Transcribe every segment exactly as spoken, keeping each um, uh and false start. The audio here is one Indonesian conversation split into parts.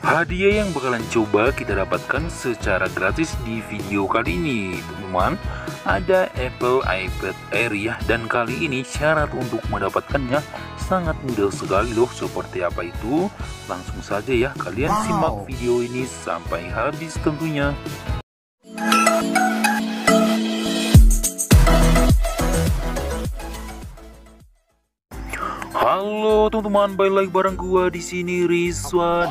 Hadiah yang bakalan coba kita dapatkan secara gratis di video kali ini, teman-teman, ada Apple iPad Air ya. Dan kali ini syarat untuk mendapatkannya sangat mudah sekali loh. Seperti apa itu? Langsung saja ya, kalian wow. simak video ini sampai habis tentunya. Halo teman-teman, balik lagi bareng gua di sini Rizwan.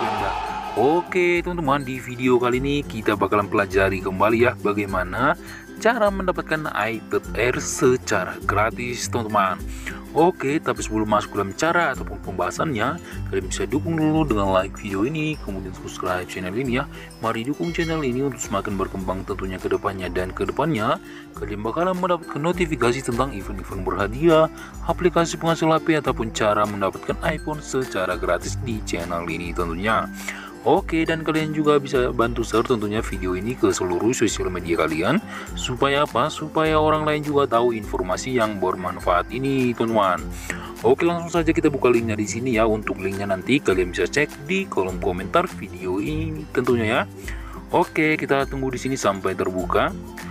Oke teman-teman, di video kali ini kita bakalan pelajari kembali ya bagaimana cara mendapatkan iPad Air secara gratis teman-teman. Oke, tapi sebelum masuk dalam cara ataupun pembahasannya, kalian bisa dukung dulu dengan like video ini, kemudian subscribe channel ini ya. Mari dukung channel ini untuk semakin berkembang tentunya ke depannya. Dan ke depannya, kalian bakalan mendapatkan notifikasi tentang event-event berhadiah, aplikasi penghasil H P, ataupun cara mendapatkan iPhone secara gratis di channel ini tentunya. Oke, dan kalian juga bisa bantu share tentunya video ini ke seluruh sosial media kalian. Supaya apa? Supaya orang lain juga tahu informasi yang bermanfaat ini, teman-teman. Oke, langsung saja kita buka linknya di sini ya. Untuk linknya nanti kalian bisa cek di kolom komentar video ini tentunya ya. Oke, kita tunggu di sini sampai terbuka.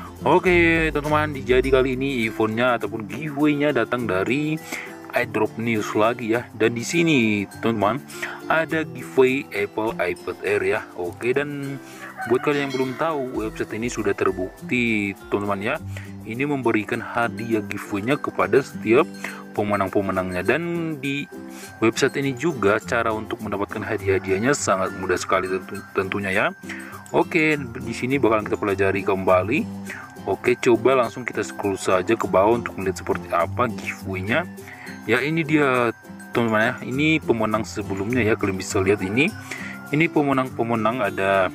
Oke, teman-teman, jadi kali ini eventnya ataupun giveaway-nya datang dari iDrop News lagi ya. Dan di sini teman-teman ada giveaway Apple iPad Air ya. Oke, dan buat kalian yang belum tahu, website ini sudah terbukti teman-teman ya, ini memberikan hadiah giveaway-nya kepada setiap pemenang-pemenangnya. Dan di website ini juga cara untuk mendapatkan hadiah-hadiahnya sangat mudah sekali tentu tentunya ya. Oke, di sini bakalan kita pelajari kembali. Oke, coba langsung kita scroll saja ke bawah untuk melihat seperti apa giveaway-nya. Ya, ini dia teman-teman ya, ini pemenang sebelumnya ya, kalian bisa lihat ini. Ini pemenang-pemenang, ada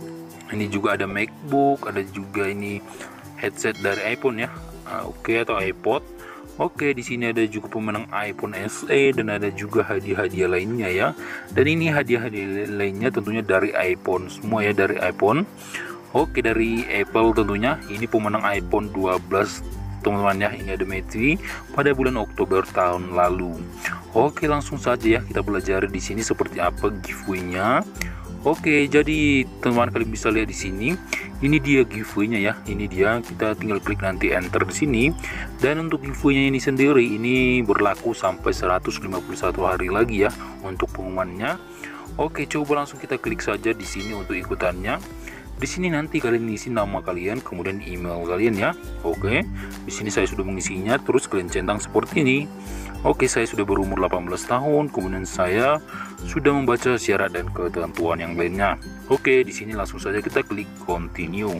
ini juga ada MacBook, ada juga ini headset dari iPhone ya. Uh, Oke, okay, atau iPod. Oke, okay, di sini ada juga pemenang iPhone S E dan ada juga hadiah-hadiah lainnya ya. Dan ini hadiah-hadiah lainnya tentunya dari iPhone semua ya, dari iPhone. Oke, okay, dari Apple tentunya. Ini pemenang iPhone dua belas teman-teman ya. Ini ada Matthew pada bulan Oktober tahun lalu. Oke, langsung saja ya kita belajar di sini seperti apa giveaway-nya. Oke, jadi teman-teman kalian bisa lihat di sini. Ini dia giveaway-nya ya. Ini dia, kita tinggal klik nanti enter di sini. Dan untuk giveaway-nya ini sendiri ini berlaku sampai seratus lima puluh satu hari lagi ya untuk pengumumannya. Oke, coba langsung kita klik saja di sini untuk ikutannya. Di sini nanti kalian isi nama kalian, kemudian email kalian ya. Oke, di sini saya sudah mengisinya, terus kalian centang seperti ini. Oke, saya sudah berumur delapan belas tahun, kemudian saya sudah membaca syarat dan ketentuan yang lainnya. Oke, di sini langsung saja kita klik continue.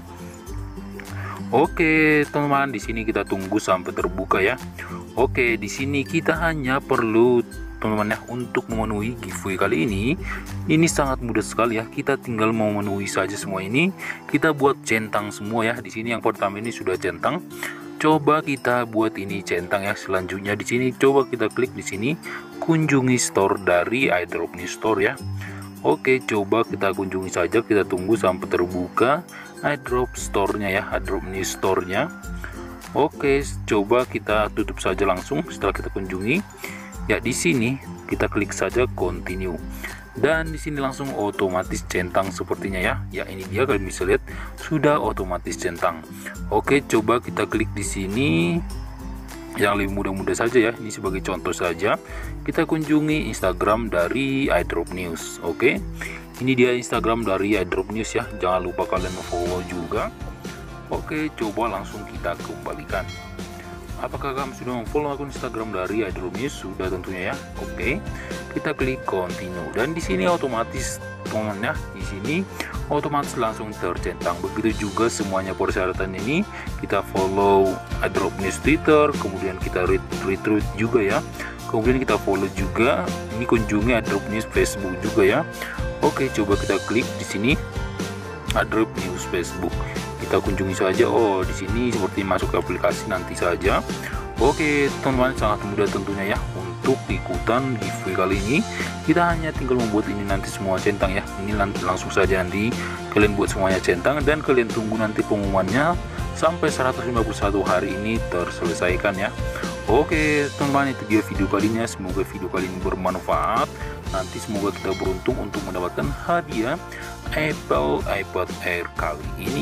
Oke, teman-teman, di sini kita tunggu sampai terbuka ya. Oke, di sini kita hanya perlu teman-teman ya, untuk memenuhi giveaway kali ini ini sangat mudah sekali ya. Kita tinggal memenuhi saja semua ini. Kita buat centang semua ya. Di sini yang pertama ini sudah centang. Coba kita buat ini centang ya. Selanjutnya di sini coba kita klik di sini kunjungi store dari iDrop News Store ya. Oke, coba kita kunjungi saja. Kita tunggu sampai terbuka iDrop Store-nya ya, iDrop News Store-nya. Oke, coba kita tutup saja langsung setelah kita kunjungi. Ya, di sini kita klik saja continue. Dan di sini langsung otomatis centang sepertinya ya. Ya, ini dia, kalian bisa lihat sudah otomatis centang. Oke, coba kita klik di sini yang lebih mudah-mudah saja ya. Ini sebagai contoh saja. Kita kunjungi Instagram dari iDrop News. Oke. Ini dia Instagram dari iDrop News ya. Jangan lupa kalian follow juga. Oke, coba langsung kita kembalikan. Apakah kamu sudah memfollow akun Instagram dari iDrop News? Sudah tentunya ya. Oke, kita klik continue. Dan di sini otomatis teman-teman ya, di sini otomatis langsung tercentang. Begitu juga semuanya persyaratan ini. Kita follow iDrop News Twitter, kemudian kita retweet juga ya. Kemudian kita follow juga. Ini kunjungi iDrop News Facebook juga ya. Oke, coba kita klik di sini iDrop News Facebook. Kita kunjungi saja. Oh, di sini seperti masuk ke aplikasi nanti saja. Oke, teman-teman, sangat mudah tentunya ya untuk ikutan giveaway kali ini. Kita hanya tinggal membuat ini nanti semua centang ya. Ini nanti langsung saja nanti kalian buat semuanya centang dan kalian tunggu nanti pengumumannya sampai seratus lima puluh satu hari ini terselesaikan ya. Oke teman-teman, itu dia video kali ini. Semoga video kali ini bermanfaat. Nanti semoga kita beruntung untuk mendapatkan hadiah Apple iPad Air kali ini.